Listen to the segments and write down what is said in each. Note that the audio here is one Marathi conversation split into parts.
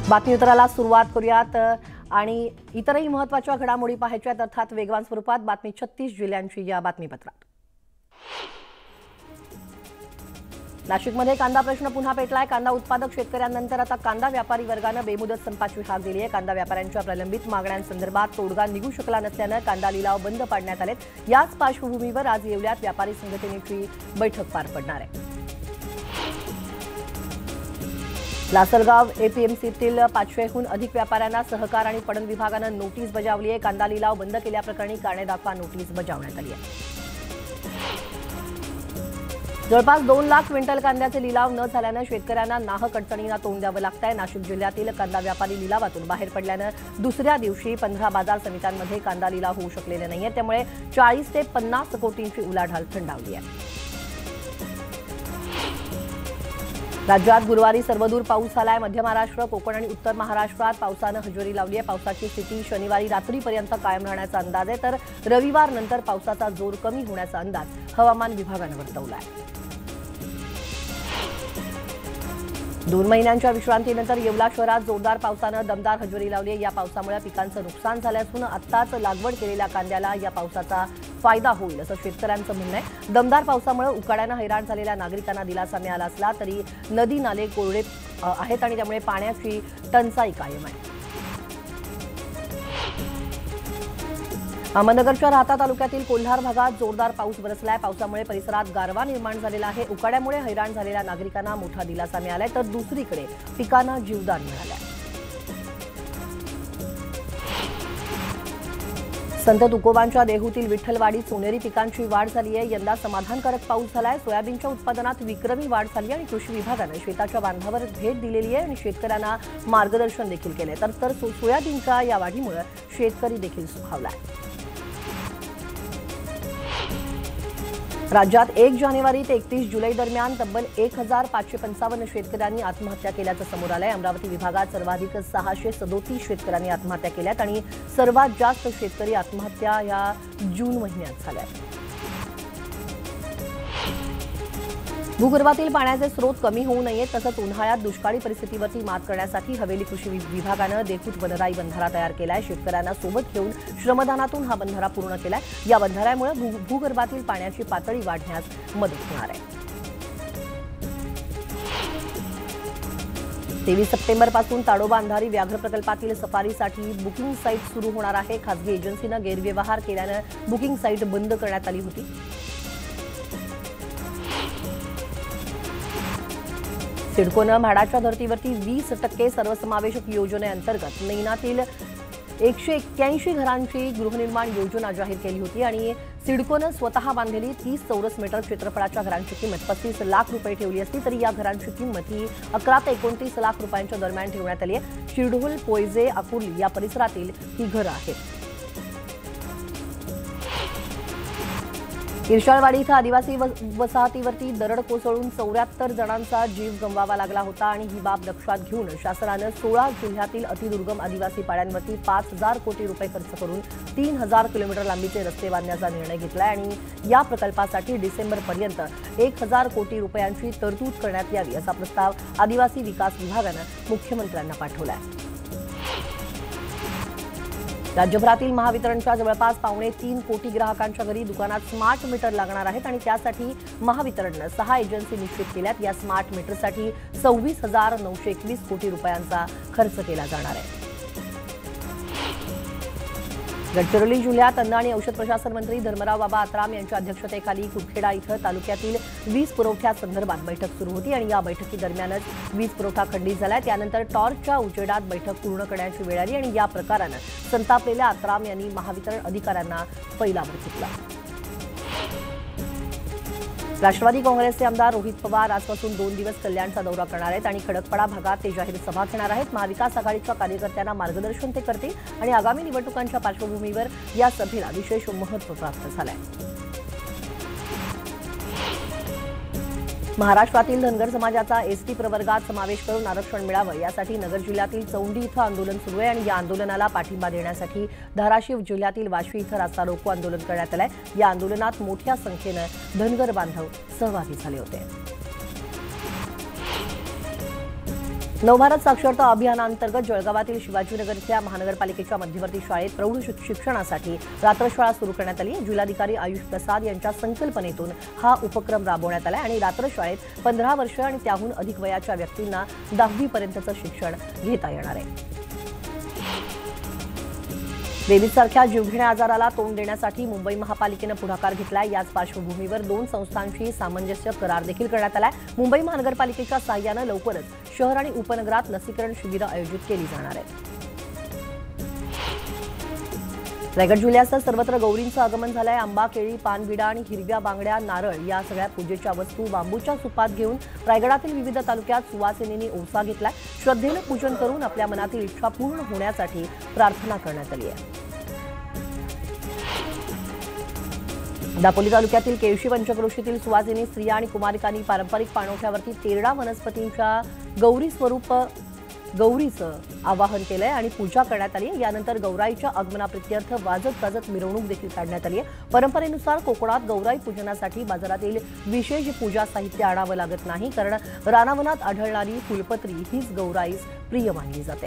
बातमीपत्राला सुरुवात करूयात आणि इतरही महत्त्वाच्या घडामोडी पाहायच्या आहेत, अर्थात वेगवान स्वरूपात बातमी 36 जिल्ह्यांची या बातमीपत्रात। नाशिकमध्ये कांदा प्रश्न पुन्हा पेटलाय। कांदा उत्पादक शेतकऱ्यांनंतर आता कांदा व्यापारी वर्गानं बेमुदत संपाची हाक दिली आहे। कांदा व्यापाऱ्यांच्या प्रलंबित मागण्यांसंदर्भात तोडगा निघू शकला नसल्यानं कांदा लिलाव बंद पाडण्यात आलेत। याच पार्श्वभूमीवर आज येवल्यात व्यापारी संघटनेची बैठक पार पडणार आहे। लासलगाव एपीएमसीतील 500हून अधिक व्यापाऱ्यांना सहकार आणि पणन विभागानं नोटीस बजावली आहे। कांदा लिलाव बंद केल्याप्रकरणी कारणे दाखवा नोटीस बजावण्यात आली आहे। जवळपास 2 लाख क्विंटल कांद्याचे लिलाव न झाल्यानं शेतकऱ्यांना नाहक अडचणींना तोंड द्यावं लागतंय। नाशिक जिल्ह्यातील कांदा व्यापारी लिलावातून बाहेर पडल्यानं दुसऱ्या दिवशी 15 बाजार समित्यांमध्ये कांदा लिलाव होऊ शकलेले नाहीये, त्यामुळे 40 ते 50 कोटींची उलाढाल थंडावली आहे। राज्यात गुरुवारी सर्वदूर पाऊस झालाय। मध्य महाराष्ट्र, कोकण आणि उत्तर महाराष्ट्रात पावसानं हजेरी लावली आहे। पावसाची स्थिती शनिवारी रात्रीपर्यंत कायम राहण्याचा अंदाज आहे, तर रविवार नंतर पावसाचा जोर कमी होण्याचा अंदाज हवामान विभागानं वर्तवला आहे। 2 महिन्यांच्या विश्रांतीनंतर येवला शहरात जोरदार पावसानं दमदार हजेरी लावली आहे। या पावसामुळे पिकांचं नुकसान झालं असून आत्ताच लागवड केलेल्या कांद्याला या पावसाचा फायदा होईल असं शेतकऱ्यांचं म्हणणं आहे। दमदार पावसामुळे उकाड्यानं हैराण झालेल्या नागरिकांना दिलासा मिळाला असला तरी नदी नाले कोरडे आहेत आणि त्यामुळे पाण्याची टंचाई कायम आहे। अहमदनगरच्या राहता तालुक्यातील कोल्हार भागात जोरदार पाऊस बरसलाय। पावसामुळे परिसरात गारवा निर्माण झालेला आहे। उकाड्यामुळे हैराण झालेल्या नागरिकांना मोठा दिलासा मिळालाय, तर दुसरीकडे पिकांना जीवदान मिळालंय। संत तुकोबांच्या देहूतील विठ्ठलवाडीत सोनेरी पिकांची वाढ झाली आहे। यंदा समाधानकारक पाऊस झालाय। सोयाबीनच्या उत्पादनात विक्रमी वाढ झाली आणि कृषी विभागानं शेताच्या बांधावर भेट दिलेली आहे आणि शेतकऱ्यांना मार्गदर्शन देखील केलंय। तर सोयाबीनच्या या वाढीमुळे शेतकरी देखील सुखावलाय। राज्यात 1 जानेवारी ते 31 जुलै दरम्यान तब्बल 1555 शेतकऱ्यांनी आत्महत्या केल्याचं समोर आलंय। अमरावती विभागात सर्वाधिक 637 शेतकऱ्यांनी आत्महत्या केल्यात आणि सर्वात जास्त शेतकरी आत्महत्या या जून महिन्यात झाल्या। भूगर्भातील पाण्याचे स्रोत कमी होऊ नयेत तसंच उन्हाळ्यात दुष्काळी परिस्थितीवरती मात करण्यासाठी हवेली कृषी विभागानं देहूत वनराई बंधारा तयार केलाय। शेतकऱ्यांना सोबत घेऊन श्रमदानातून हा बंधारा पूर्ण केलाय। या बंधाऱ्यामुळे भूगर्भातील पाण्याची पातळी वाढण्यास मदत होणार आहे। 23 सप्टेंबरपासून ताडोबा अंधारी व्याघ्र प्रकल्पातील सफारीसाठी बुकिंग साईट सुरू होणार आहे। खासगी एजन्सीनं गैरव्यवहार केल्यानं बुकिंग साईट बंद करण्यात आली होती। सिडकोनं म्हाडाच्या धर्तीवरती 20% सर्वसमावेशक योजनेअंतर्गत नैनातील 181 घरांची गृहनिर्माण योजना जाहीर केली होती आणि सिडकोनं स्वतः बांधलेली 30 चौरस मीटर क्षेत्रफळाच्या घरांची किंमत 35 लाख रुपये ठेवली असली तरी या घरांची किंमत ही 11 ते 29 लाख रुपयांच्या दरम्यान ठेवण्यात आली आहे। शिरढोल, पोयजे, अकुर्ली या परिसरातील ही घरं आहेत। इर्शाळवाडी इथं आदिवासी वसाहतीवरती दरड कोसळून 74 जणांचा जीव गमवावा लागला होता आणि ही बाब लक्षात घेऊन शासनानं 16 जिल्ह्यातील अतिदुर्गम आदिवासी पाड्यांवरती 5000 कोटी रुपये खर्च करून 3000 किलोमीटर लांबीचे रस्ते बांधण्याचा निर्णय घेतलाय आणि या प्रकल्पासाठी डिसेंबरपर्यंत 1000 कोटी रुपयांची तरतूद करण्यात यावी असा प्रस्ताव आदिवासी विकास विभागानं मुख्यमंत्र्यांना पाठवलाय। राज्यभरातील महावितरणच्या जवळपास 2.25 कोटी ग्राहकांच्या घरी दुकानात स्मार्ट मीटर लागणार आहेत आणि त्यासाठी महावितरणनं 6 एजन्सी निश्चित केल्यात। या स्मार्ट मीटरसाठी 26,921 कोटी रुपयांचा खर्च केला जाणार आहे। गडचिरोली जिल्ह्यात अन्न आणि औषध प्रशासन मंत्री धर्मराव बाबा आत्राम यांच्या अध्यक्षतेखाली कुरखेडा इथं तालुक्यातील वीज पुरवठ्यासंदर्भात बैठक सुरू होती आणि या बैठकीदरम्यानच वीज पुरवठा खंडित झालाय। त्यानंतर टॉर्चच्या उजेडात बैठक पूर्ण करण्याची वेळ आली आणि या प्रकारानं संतापलेल्या आत्राम यांनी महावितरण अधिकाऱ्यांना फैलावर घेतला। राष्ट्रवादी काँग्रेसचे आमदार रोहित पवार आजपासून 2 दिवस कल्याणचा दौरा करणार आहेत आणि खडकपाडा भागात ते जाहीर सभा घेणार आहेत। महाविकास आघाडीच्या कार्यकर्त्यांना मार्गदर्शन ते करतील आणि आगामी निवडणुकांच्या पार्श्वभूमीवर या सभेला विशेष महत्त्व प्राप्त झालंय। महाराष्ट्रातील धनगर समाजाचा एसटी प्रवर्गात समावेश करून आरक्षण मिळावं यासाठी नगर जिल्ह्यातील चौंडी इथं आंदोलन सुरू आहे आणि या आंदोलनाला पाठिंबा देण्यासाठी धाराशिव जिल्ह्यातील वाशी इथं रास्ता रोको आंदोलन करण्यात आलंय। या आंदोलनात मोठ्या संख्येनं धनगर बांधव सहभागी झाले होते। नवभारत साक्षरता अभियानांतर्गत जळगावातील शिवाजीनगर इथल्या महानगरपालिकेच्या मध्यवर्ती शाळेत प्रौढ शिक्षणासाठी रात्रशाळा सुरू करण्यात आली. जिल्हाधिकारी आयुष प्रसाद यांच्या संकल्पनेतून हा उपक्रम राबवण्यात आला आणि रात्रशाळेत 15 वर्ष आणि त्याहून अधिक वयाच्या व्यक्तींना 10वी पर्यंतचं शिक्षण घेता येणार आहे. रेबीजसारख्या जीवघेण्या आजाराला तोंड देण्यासाठी मुंबई महापालिकेनं पुढाकार घेतलाय. याच पार्श्वभूमीवर 2 संस्थांशी सामंजस्य करार देखील करण्यात आलाय. मुंबई महानगरपालिकेच्या साहाय्यानं लवकरच शहर आणि उपनगरात लसीकरण शिबिरं आयोजित केली जाणार आहेत. रायगड जिल्ह्यासह सर्वत्र गौरींचं आगमन झालंय. आंबा, केळी, पानविडा आणि हिरव्या बांगड्या, नारळ या सगळ्या पूजेच्या वस्तू बांबूच्या सुपात घेऊन रायगडातील विविध तालुक्यात सुवासिनींनी ओसा घेतलाय. श्रद्धेनं पूजन करून आपल्या मनातील इच्छा पूर्ण होण्यासाठी प्रार्थना करण्यात आली आहे. दापोली तालुक्यातील केळशी पंचक्रोशीतील सुवासिनी स्त्रिया आणि कुमारिकांनी पारंपरिक पाणवठ्यावरती तेरडा वनस्पतींच्या गौरीचं आवाहन केलंय आणि पूजा करण्यात आली. यानंतर गौराईच्या आगमनाप्रित्यर्थ वाजत गाजत मिरवणूक देखील काढण्यात आली आहे. परंपरेनुसार कोकणात गौराई पूजनासाठी बाजारातील विशेष पूजा साहित्य आणावं लागत नाही, कारण रानावनात आढळणारी फुलपत्री हीच गौराईस प्रिय मानली जाते.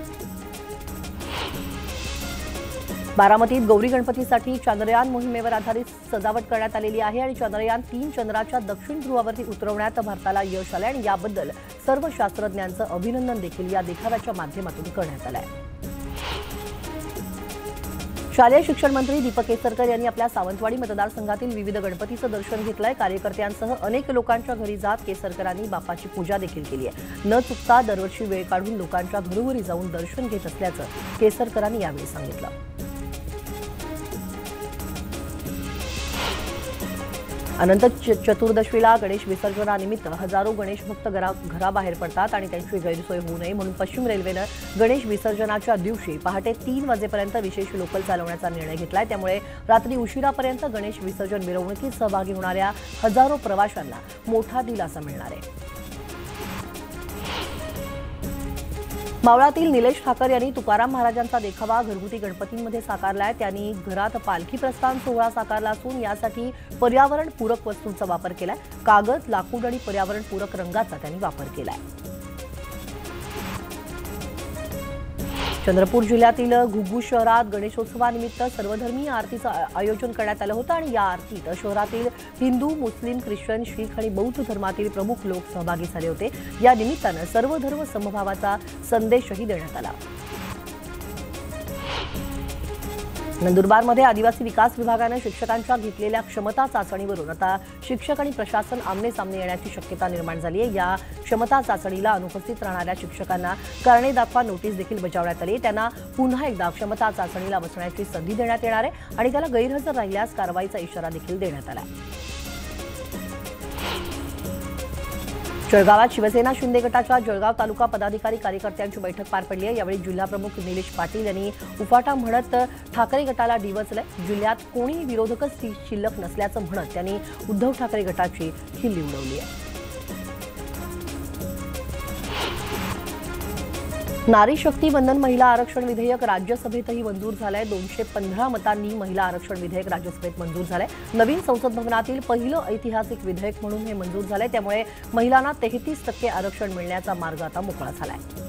बारामतीत गौरी गणपतीसाठी चांद्रयान मोहिमेवर आधारित सजावट करण्यात आलेली आहे आणि चांद्रयान 3 चंद्राच्या दक्षिण ध्रुवावरती उतरवण्यात भारताला यश आलं आणि याबद्दल सर्व शास्त्रज्ञांचं अभिनंदन देखील या देखाव्याच्या माध्यमातून करण्यात आलं आहे. शालेय शिक्षण मंत्री दीपक केसरकर यांनी आपल्या सावंतवाडी मतदारसंघातील विविध गणपतीचं दर्शन घेतलंय. कार्यकर्त्यांसह अनेक लोकांच्या घरी जात केसरकरांनी बाप्पाची पूजा देखील केली आहे. न चुकता दरवर्षी वेळ काढून लोकांच्या घरोघरी जाऊन दर्शन घेत असल्याचं केसरकरांनी यावेळी सांगितलं. अनंत चतुर्दशीला गणेश विसर्जनानिमित्त हजारो गणेश भक्त घराबाहेर पडतात आणि त्यांची गैरसोय होऊ नये म्हणून पश्चिम रेल्वेनं गणेश विसर्जनाच्या दिवशी पहाटे 3 वाजेपर्यंत विशेष लोकल चालवण्याचा निर्णय घेतलाय. त्यामुळे रात्री उशिरापर्यंत गणेश विसर्जन मिरवणुकीत सहभागी होणाऱ्या हजारो प्रवाशांना मोठा दिलासा मिळणार आहे. मावळातील निलेश ठाकर यांनी तुकाराम महाराजांचा देखावा घरगुती गणपतींमध्ये साकारलाय. त्यांनी घरात पालखी प्रस्थान सोहळा साकारला असून यासाठी पर्यावरणपूरक वस्तूंचा वापर केलाय. कागद, लाकूड आणि पर्यावरणपूरक रंगाचा त्यांनी वापर केलाय. चंद्रपूर जिल्ह्यातील घुग्गू शहरात गणेशोत्सवानिमित्त सर्वधर्मीय आरतीचं आयोजन करण्यात आलं होतं आणि या आरतीत शहरातील हिंदू, मुस्लिम, ख्रिश्चन, शीख आणि बौद्ध धर्मातील प्रमुख लोक सहभागी झाले होते. या निमित्तानं सर्व धर्म समभावाचा संदेशही देण्यात आला. नंदुरबारमध्ये आदिवासी विकास विभागानं शिक्षकांच्या घेतलेल्या क्षमता चाचणीवरून आता शिक्षक आणि प्रशासन आमने सामने येण्याची शक्यता निर्माण झाली आहे. या क्षमता चाचणीला अनुपस्थित राहणाऱ्या शिक्षकांना कारणे दाखवा नोटीस देखील बजावण्यात आली. त्यांना पुन्हा एकदा क्षमता चाचणीला बसण्याची संधी देण्यात येणार आहे आणि त्याला गैरहजर राहिल्यास कारवाईचा इशारा देखील देण्यात आला आहे. जळगावात शिवसेना शिंदे गटाच्या जळगाव तालुका पदाधिकारी कार्यकर्त्यांची बैठक पार पडली आहे. यावेळी जिल्हाप्रमुख निलेश पाटील यांनी उफाटा म्हणत ठाकरे गटाला डिवचलंय. जिल्ह्यात कोणी विरोधकच शिल्लक नसल्याचं म्हणत त्यांनी उद्धव ठाकरे गटाची खिल्ली उडवली आहे. नारी शक्ती वंदन महिला आरक्षण विधेयक राज्यसभेतही मंजूर झालंय. 215 मतांनी महिला आरक्षण विधेयक राज्यसभेत मंजूर झालंय. नवीन संसद भवनातील पहिलं ऐतिहासिक विधेयक म्हणून हे मंजूर झालंय. त्यामुळे महिलांना 33% आरक्षण मिळण्याचा मार्ग आता मोकळा झालाय.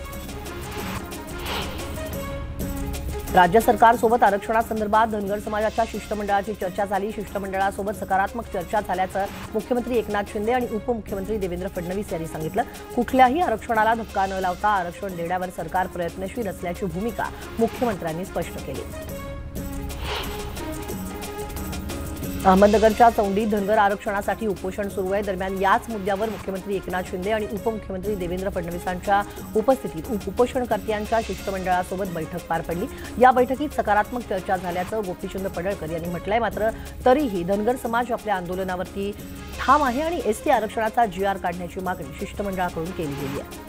राज्य सरकारसोबत आरक्षणासंदर्भात धनगर समाजाच्या शिष्टमंडळाची चर्चा झाली. शिष्टमंडळासोबत सकारात्मक चर्चा झाल्याचं मुख्यमंत्री एकनाथ शिंदे आणि उपमुख्यमंत्री देवेंद्र फडणवीस यांनी सांगितलं. कुठल्याही आरक्षणाला धक्का न लावता आरक्षण देण्यावर सरकार प्रयत्नशील असल्याची भूमिका मुख्यमंत्र्यांनी स्पष्ट केली. अहमदनगरच्या चौंडीत धनगर आरक्षणासाठी उपोषण सुरू आहे. दरम्यान याच मुद्द्यावर मुख्यमंत्री एकनाथ शिंदे आणि उपमुख्यमंत्री देवेंद्र फडणवीसांच्या उपस्थितीत उपोषणकर्त्यांच्या शिष्टमंडळासोबत बैठक पार पडली. या बैठकीत सकारात्मक चर्चा झाल्याचं गोपीचंद पडळकर यांनी म्हटलंय. मात्र तरीही धनगर समाज आपल्या आंदोलनावरती ठाम आहे आणि एसटी आरक्षणाचा GR काढण्याची मागणी शिष्टमंडळाकडून केली गेली आहे.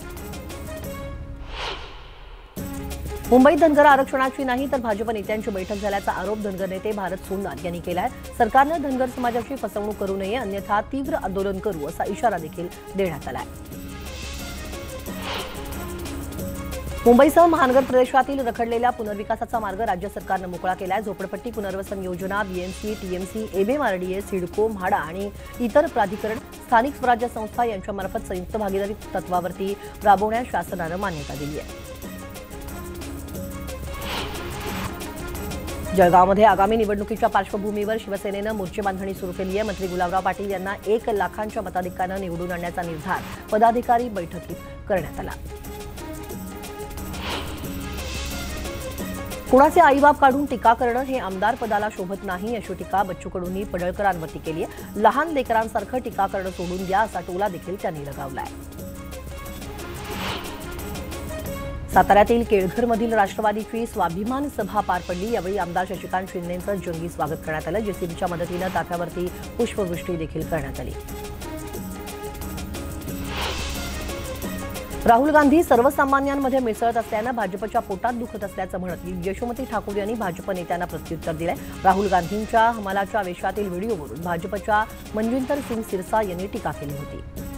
मुंबईत धनगर आरक्षणाची नाही तर भाजप नेत्यांची बैठक झाल्याचा आरोप धनगर नेते भारत सोननाथ यांनी केला आहे. सरकारनं धनगर समाजाची फसवणूक करू नये अन्यथा तीव्र आंदोलन करू असा इशारा देखील देण्यात आला आहे. मुंबईसह महानगर प्रदेशातील रखडलेल्या पुनर्विकासाचा मार्ग राज्य सरकारनं मोकळा केलाय। झोपडपट्टी पुनर्वसन योजना, BMC, TMC, MMRDA, CIDCO, MHADA आणि इतर प्राधिकरण, स्थानिक स्वराज्य संस्था यांच्यामार्फत संयुक्त भागीदारी तत्वावरती राबवण्यास शासनानं मान्यता दिली आहे। जळगावमध्ये आगामी निवडणुकीच्या पार्श्वभूमीवर शिवसेनेनं मोर्चे बांधणी सुरू केली आहे। मंत्री गुलाबराव पाटील यांना 1 लाखांच्या मताधिक्यानं निवडून आणण्याचा निर्धार पदाधिकारी बैठकीत करण्यात आला। कुणाचे आईबाप काढून टीका करणं हे आमदार पदाला शोभत नाही, अशी टीका बच्चू कडूंनी पडळकरांवरती केली आहे। लहान लेकरांसारखं टीका करणं सोडून द्या, असा टोला देखील त्यांनी लगावलाय। साताऱ्यातील केळघरमधील राष्ट्रवादीची स्वाभिमान सभा पार पडली। यावेळी आमदार शशिकांत शिंदेंचं जंगी स्वागत करण्यात आलं। जेसीबीच्या मदतीनं ताफ्यावरती पुष्पवृष्टी देखील करण्यात आली। राहुल गांधी सर्वसामान्यांमध्ये मिसळत असल्यानं भाजपच्या पोटात दुखत असल्याचं म्हणत यशोमती ठाकूर यांनी भाजप नेत्यांना प्रत्युत्तर दिलंय। राहुल गांधींच्या हमालाच्या वेशातील व्हिडिओवरून भाजपच्या मनजिंदर सिंग सिरसा यांनी टीका केली होती।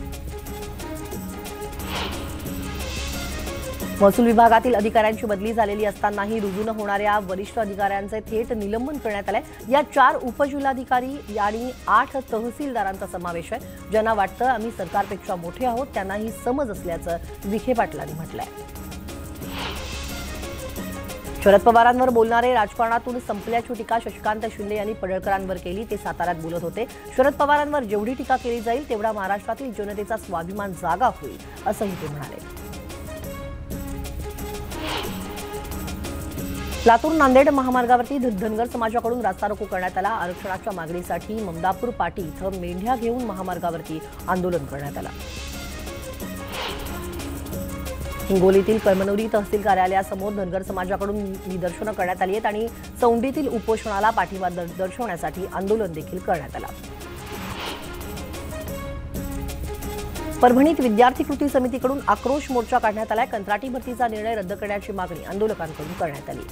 महसूल विभागातील अधिकाऱ्यांची बदली झालेली असतानाही रुजू न होणाऱ्या वरिष्ठ अधिकाऱ्यांचे थेट निलंबन करण्यात आले। या 4 उपजिल्हाधिकारी आणि 8 तहसीलदारांचा समावेश आहे। ज्यांना वाटतं आम्ही सरकारपेक्षा मोठे आहोत त्यांनाही समज असल्याचं विखे पाटलांनी म्हटलंय। शरद पवारांवर बोलणारे राजकारणातून संपल्याची टीका शशिकांत शिंदे यांनी पडळकरांवर केली। ते साताऱ्यात बोलत होते। शरद पवारांवर जेवढी टीका केली जाईल तेवढा महाराष्ट्रातील जनतेचा स्वाभिमान जागा होईल, असंही ते म्हणाले। लातूर नांदेड महामार्गावरती धनगर समाजाकडून रास्ता रोको करण्यात आला। आरक्षणाच्या मागणीसाठी ममदापूर पाटी इथं मेंढ्या घेऊन महामार्गावरती आंदोलन करण्यात आलं। हिंगोलीतील कळमनुरी तहसील कार्यालयासमोर धनगर समाजाकडून निदर्शनं करण्यात आली आहेत आणि चौंडीतील उपोषणाला पाठिंबा दर्शवण्यासाठी आंदोलन देखील करण्यात आलं। परभणीत विद्यार्थी कृती समितीकडून आक्रोश मोर्चा काढण्यात आलाय। कंत्राटी भरतीचा निर्णय रद्द करण्याची मागणी आंदोलकांकडून करण्यात आली।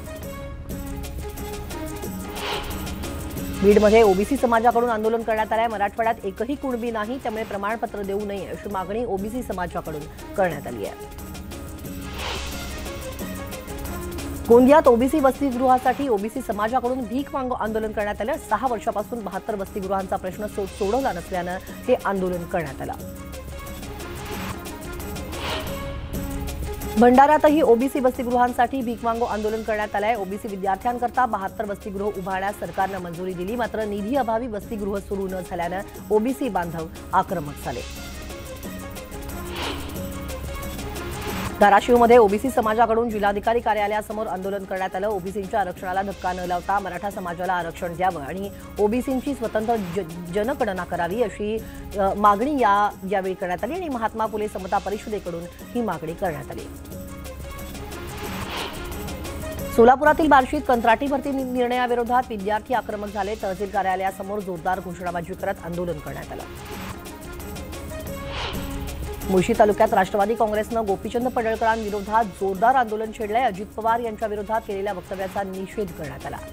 बीडमध्ये ओबीसी समाजाकडून आंदोलन करण्यात आलंय। मराठवाड्यात एकही कुणबी नाही, त्यामुळे प्रमाणपत्र देऊ नये अशी मागणी ओबीसी समाजाकडून करण्यात आली आहे। गोंदियात ओबीसी वसतिगृहासाठी ओबीसी समाजाकडून भीक मागून आंदोलन करण्यात आलं। 6 वर्षापासून 72 वसतिगृहांचा प्रश्न सोडवला नसल्यानं हे आंदोलन करण्यात आलं। भंडाऱ्यातही ओबीसी वसतिगृहांसाठी भीक मागून आंदोलन करण्यात आलंय। ओबीसी विद्यार्थ्यांकरता 72 वसतिगृह उभारण्यास सरकारनं मंजुरी दिली, मात्र निधी अभावी वसतिगृह सुरू न झाल्यानं ओबीसी बांधव आक्रमक झाले। धाराशिवमध्ये ओबीसी समाजाकडून जिल्हाधिकारी कार्यालयासमोर आंदोलन करण्यात आलं। ओबीसींच्या आरक्षणाला धक्का न लावता मराठा समाजाला आरक्षण द्यावं आणि ओबीसींची स्वतंत्र जनगणना करावी अशी मागणी यावेळी करण्यात आली आणि महात्मा फुले समता परिषदेकडून ही मागणी करण्यात आली। सोलापुरातील बार्शीत कंत्राटी भरती निर्णयाविरोधात विद्यार्थी आक्रमक झाले। तहसील कार्यालयासमोर जोरदार घोषणाबाजी करत आंदोलन करण्यात आलं। मुळशी तालुक्यात राष्ट्रवादी काँग्रेसनं गोपीचंद पडळकरांविरोधात जोरदार आंदोलन छेडलंय। अजित पवार यांच्या विरोधात केलेल्या वक्तव्याचा निषेध करण्यात आला।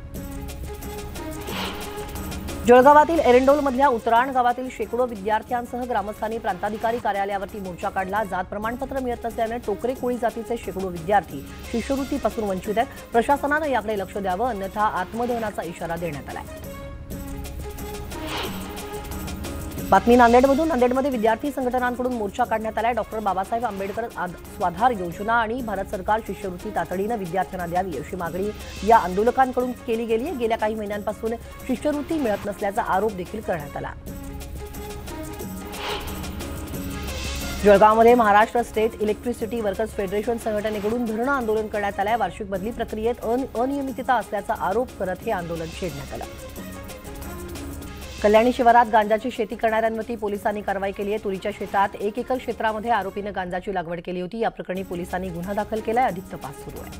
जळगावातील एरंडोलमधल्या उतराण गावातील शेकडो विद्यार्थ्यांसह ग्रामस्थांनी प्रांताधिकारी कार्यालयावरती मोर्चा काढला। जात प्रमाणपत्र मिळत नसल्याने टोकरे कोळी जातीचे शेकडो विद्यार्थी शिष्यवृत्तीपासून वंचित आहेत। प्रशासनानं याकडे लक्ष द्यावं, अन्यथा आत्मदहनाचा इशारा देण्यात आलाय। बातमी नांदेडमधून। नांदेडमध्ये विद्यार्थी संघटनांकडून मोर्चा काढण्यात आलाय। डॉक्टर बाबासाहेब आंबेडकर स्वाधार योजना आणि भारत सरकार शिष्यवृत्ती तातडीनं विद्यार्थ्यांना द्यावी अशी मागणी या आंदोलकांकडून केली गेली आहे। गेल्या काही महिन्यांपासून शिष्यवृत्ती मिळत नसल्याचा आरोप देखील करण्यात आला। जळगावमध्ये Maharashtra state electricity workers federation संघटनेकडून धरणं आंदोलन करण्यात आलंय। वार्षिक बदली प्रक्रियेत अनियमितता असल्याचा आरोप करत हे आंदोलन छेडण्यात आलं। कल्याणी शिवारात गांजाची शेती करणाऱ्यांवरती पोलिसांनी कारवाई केली आहे। तुरीच्या शेतात 1 एकर क्षेत्रामध्ये आरोपीनं गांजाची लागवड केली होती। या प्रकरणी पोलिसांनी गुन्हा दाखल केलाय। अधिक तपास सुरू आहे।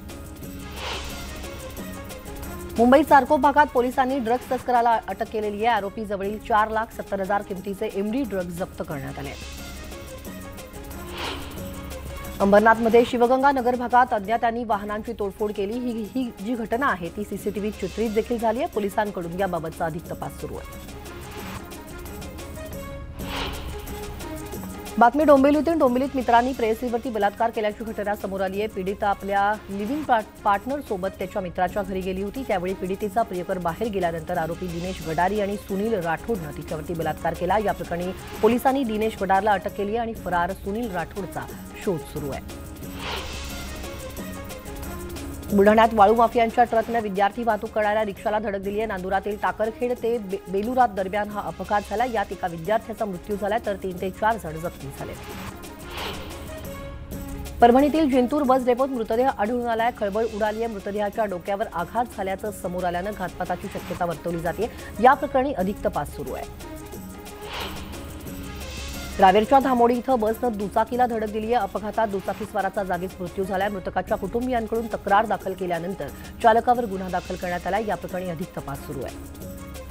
मुंबईत सार्को भागात पोलिसांनी ड्रग्ज तस्कराला अटक केलेली आहे। आरोपी जवळील 4,70,000 किमतीचे एमडी ड्रग्ज जप्त करण्यात आले। अंबरनाथमध्ये शिवगंगा नगर भागात अज्ञातांनी वाहनांची तोडफोड केली। ही जी घटना आहे ती सीसीटीव्हीत चित्रित देखील झाली आहे। पोलिसांकडून याबाबतचा अधिक तपास सुरू आहे। बातमी डोंबिवलीतून डोंबिवलीत मित्रांनी प्रेयसीवरती बलात्कार केल्याची घटना समोर आली आहे। पीडिता आपल्या लिव्हिंग पार्टनर सोबत त्याच्या मित्राच्या घरी गेली होती। त्यावेळी पीडितेचा प्रियकर बाहेर गेल्यानंतर आरोपी दिनेश गडारी आणि सुनील राठोडनं तिच्यावरती बलात्कार केला। या प्रकरणी पोलिसांनी दिनेश गडारला अटक केली आणि फरार सुनील राठोडचा शोध सुरू आहे। बुलढाण्यात वाळू माफियांच्या ट्रकने विद्यार्थी वाहतूक करणाऱ्या रिक्षाला धडक दिली आहे। नांदुरातील टाकरखेड ते बेलुरात दरम्यान हा अपघात झाला। यात एका विद्यार्थ्याचा मृत्यू झाला तर 3 ते 4 जण जखमी झाले। परभणीतील जिंतूर बस डेपोत मृतदेह आढळून आलाय। खळबळ उडाली आहे। मृतदेहाच्या डोक्यावर आघात झाल्याचं समोर आल्यानं घातपाताची शक्यता वर्तवली जाते। या प्रकरणी अधिक तपास सुरू आहे। रावेरच्या धामोडी इथं बसनं दुचाकीला धडक दिली आहे। अपघातात दुचाकीस्वाराचा जागीच मृत्यू झालाय। मृतकाच्या कुटुंबियांकडून तक्रार दाखल केल्यानंतर चालकावर गुन्हा दाखल करण्यात आला। या प्रकरणी अधिक तपास सुरू आहे।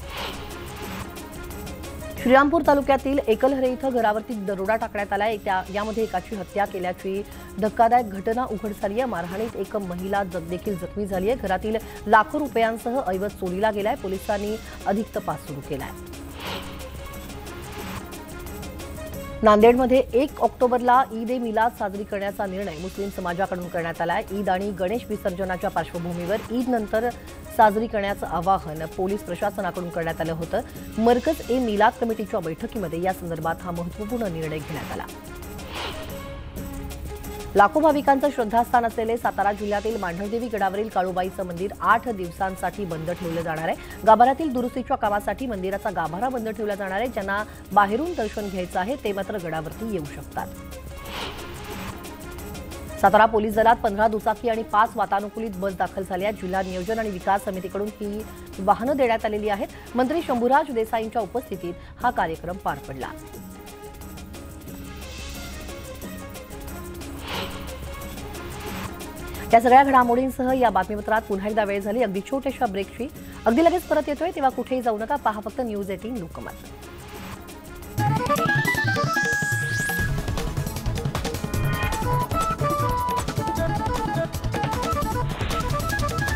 श्रीरामपूर तालुक्यातील एकलहरे इथं घरावरती दरोडा टाकण्यात आलाय। यामध्ये एकाची हत्या केल्याची धक्कादायक घटना उघड झाली आहे। मारहाणीत एक महिला देखील जखमी झाली आहे। घरातील लाखो रुपयांसह ऐवज चोरीला गेलाय। पोलिसांनी अधिक तपास सुरू केलाय। नांदेडमध्ये 1 ऑक्टोबरला ईद ए मिलाद साजरी करण्याचा निर्णय मुस्लिम समाजाकडून करण्यात आला आहे। ईद आणि गणेश विसर्जनाच्या पार्श्वभूमीवर ईद नंतर साजरी करण्याचं आवाहन पोलीस प्रशासनाकडून करण्यात आलं होतं। मरकज ए मिलाद कमिटीच्या बैठकीमध्ये या संदर्भात हा महत्त्वपूर्ण निर्णय घेण्यात आला। लाखो भाविकांचं श्रद्धास्थान असलेले सातारा जिल्ह्यातील मांढरदेवी गडावरील काळूबाईचं मंदिर 8 दिवसांसाठी बंद ठेवलं जाणार आहे। गाभाऱ्यातील दुरुस्तीच्या कामासाठी मंदिराचा गाभारा बंद ठेवला जाणार आहे। ज्यांना बाहेरून दर्शन घ्यायचं आहे ते मात्र गडावरती येऊ शकतात। सातारा पोलीस दलात 15 दुचाकी आणि 5 वातानुकूलित बस दाखल झाल्या आहेत। जिल्हा नियोजन आणि विकास समितीकडून ही वाहनं देण्यात आलेली आहेत। मंत्री शंभूराज देसाईंच्या उपस्थितीत हा कार्यक्रम पार पडला। या सगळ्या घडामोडींसह या बातमीपत्रात पुन्हा एकदा वेळ झाली अगदी छोट्याशा ब्रेकची। अगदी लगेच परत येतोय, तेव्हा कुठेही जाऊ नका। पहा फक्त न्यूज 18 लोकमत।